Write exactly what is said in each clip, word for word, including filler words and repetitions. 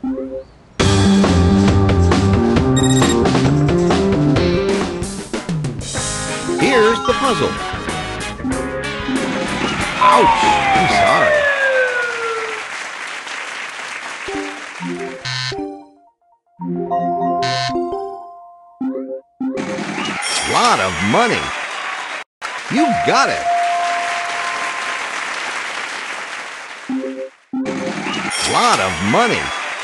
Here's the puzzle. Ouch! I'm sorry. Lot of money. You got it. Lot of money.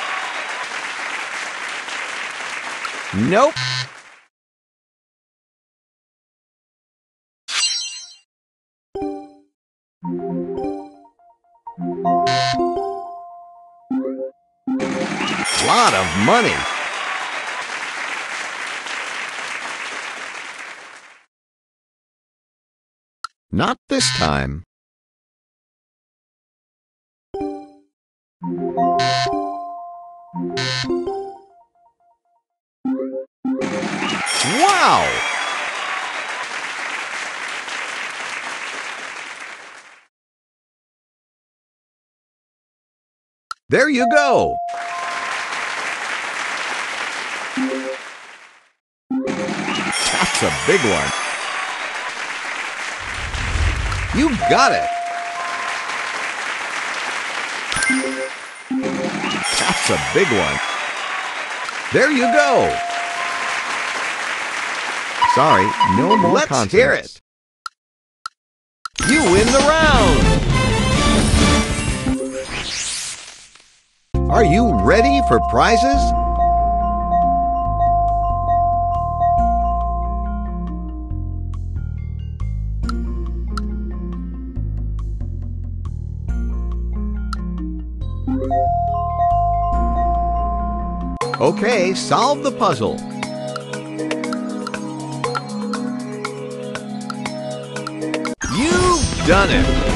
Nope. Lot of money. Not this time. Wow! There you go! That's a big one. You got it! That's a big one. There you go! Sorry, no more Let's consonants. Hear it! You win the round! Are you ready for prizes? Okay, solve the puzzle. You've done it!